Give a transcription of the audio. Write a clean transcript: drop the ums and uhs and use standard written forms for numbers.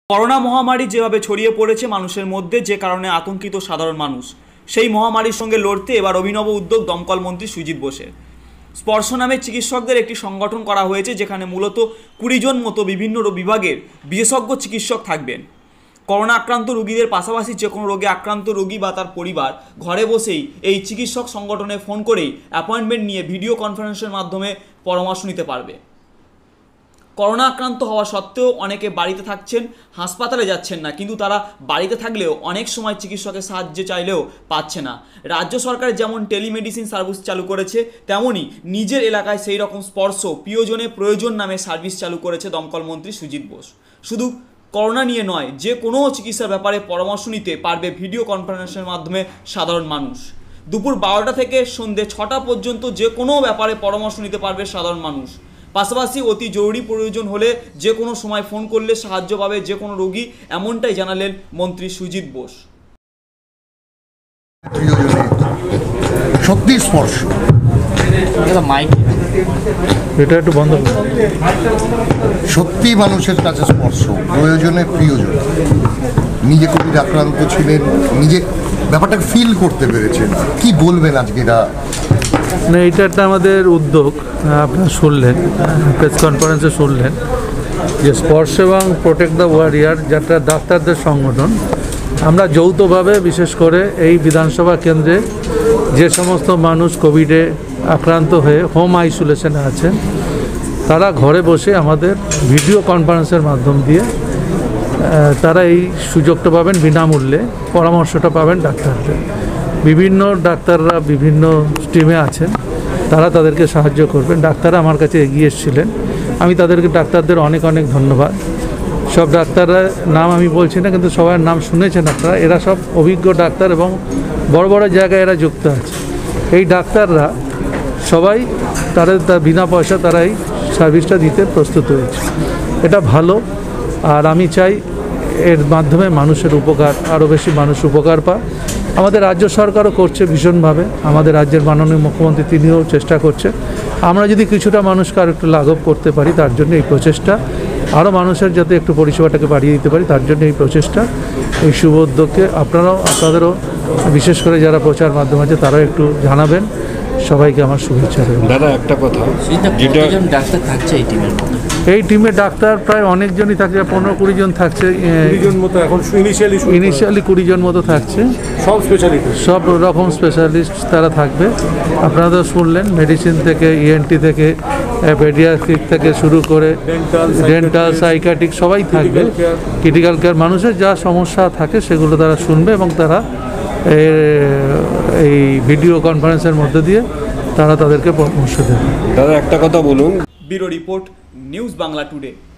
Corona মহামারী যেভাবে ছড়িয়ে পড়েছে মানুষের মধ্যে, যে কারণে আতঙ্কিত সাধারণ মানুষ, সেই মহামারীর সঙ্গে লড়তে এবার অভিনব উদ্যোগ দমকল মন্ত্রী সুজিত বোসের। স্পর্শ নামে চিকিৎসকদের একটি সংগঠন করা হয়েছে, যেখানে মূলত 20 জন মতো বিভিন্ন বিভাগের বিশেষজ্ঞ চিকিৎসক থাকবেন। করোনা আক্রান্ত রোগীদের পাশাপাশি যে কোনো রোগে আক্রান্ত রোগী বা তার পরিবার ঘরে বসেই এই চিকিৎসক সংগঠনে ফোন করেই অ্যাপয়েন্টমেন্ট নিয়ে ভিডিও কনফারেন্সের মাধ্যমে পরামর্শ নিতে পারবে। করোনা আক্রান্ত হওয়া সত্ত্বেও অনেকে বাড়িতে থাকছেন, হাসপাতালে যাচ্ছেন না, কিন্তু তারা বাড়িতে থাকলেও অনেক সময় চিকিৎসকের সাহায্য চাইলেও পাচ্ছে না। রাজ্য সরকার যেমন টেলিমেডিসিন সার্ভিস চালু করেছে, তেমনই নিজের এলাকায় সেই রকম স্পর্শ প্রিয়জনে প্রয়োজন নামে সার্ভিস চালু করেছে দমকল মন্ত্রী সুজিত বোস। শুধু করোনা নিয়ে নয়, যে কোনো চিকিৎসার ব্যাপারে পরামর্শ নিতে পারবে ভিডিও কনফারেন্সের মাধ্যমে সাধারণ মানুষ। দুপুর 12টা থেকে সন্ধ্যে 6টা পর্যন্ত যে কোনো ব্যাপারে পরামর্শ নিতে পারবে সাধারণ মানুষ। পাশাপাশি অতি জরুরি প্রয়োজন হলে যে কোনো সময় ফোন করলে সাহায্য পাবে যে কোনো রোগী, এমনটাই জানালেন মন্ত্রী সুজিত বোস। সত্যি স্পর্শ, এটা একটু বন্ধ, সত্যি মানুষের কাছে স্পর্শ, প্রয়োজনে প্রিয়জন। নিজে কোভিড আক্রান্ত ছিলেন, নিজে ব্যাপারটাকে ফিল করতে পেরেছেন। কি বলবেন আজকে? না, এটা একটা আমাদের উদ্যোগ। আপনারা শুনলেন, প্রেস কনফারেন্সে শুনলেন যে স্পর্শ এবং প্রোটেক্ট দ্য ওয়ারিয়ার, যেটা ডাক্তারদের সংগঠন, আমরা যৌথভাবে বিশেষ করে এই বিধানসভা কেন্দ্রে যে সমস্ত মানুষ কোভিডে আক্রান্ত হয়ে হোম আইসোলেশনে আছেন, তারা ঘরে বসে আমাদের ভিডিও কনফারেন্সের মাধ্যম দিয়ে তারা এই সুযোগটা পাবেন, বিনামূল্যে পরামর্শটা পাবেন ডাক্তারদের। বিভিন্ন ডাক্তাররা বিভিন্ন স্ট্রিমে আছেন, তারা তাদেরকে সাহায্য করবেন। ডাক্তাররা আমার কাছে এগিয়ে এসেছিলেন, আমি তাদেরকে ডাক্তারদের অনেক অনেক ধন্যবাদ। সব ডাক্তাররা নাম আমি বলছি না, কিন্তু সবার নাম শুনেছেন আপনারা। এরা সব অভিজ্ঞ ডাক্তার এবং বড় বড় জায়গায় এরা যুক্ত আছে। এই ডাক্তাররা সবাই তারা বিনা পয়সা তারা এই সার্ভিসটা দিতে প্রস্তুত হয়েছে। এটা ভালো, আর আমি চাই এর মাধ্যমে মানুষের উপকার, আরও বেশি মানুষ উপকার পায়। আমাদের রাজ্য সরকারও করছে ভীষণভাবে, আমাদের রাজ্যের মাননীয় মুখ্যমন্ত্রী তিনিও চেষ্টা করছে। আমরা যদি কিছুটা মানুষকে আর একটু লাঘব করতে পারি, তার জন্য এই প্রচেষ্টা, আরও মানুষের যাতে একটু পরিষেবাটাকে বাড়িয়ে দিতে পারি, তার জন্য এই প্রচেষ্টা। এই শুভ উদ্যোগকে আপনাদেরও বিশেষ করে যারা প্রচার মাধ্যম আছে তারাও একটু জানাবেন। সবাইকে আমার শুভেচ্ছা রইল। দাদা, একটা কথা, ডাক্তার থাকছে এই টিমে ডাক্তার প্রায় অনেকজনই থাকছে, 15-20 জন থাকছে। 20 জন মতো এখন ইনিশিয়ালি 20 জন মতো থাকছে। সব রকম স্পেশালিস্ট তারা থাকবে। আপনারা তো শুনলেন, মেডিসিন থেকে, ENT থেকে, পেডিয়াট্রিক থেকে শুরু করে ডেন্টাল, সাইকিয়াট্রিক সবাই থাকবে। ক্রিটিক্যাল কেয়ার, মানুষের যা সমস্যা থাকে সেগুলো তারা শুনবে এবং তারা এই ভিডিও কনফারেন্সের মধ্যে দিয়ে তারা তাদেরকে পরামর্শ দেবে। দাদা, একটা কথা বলুন। Bureau report, news Bangla today.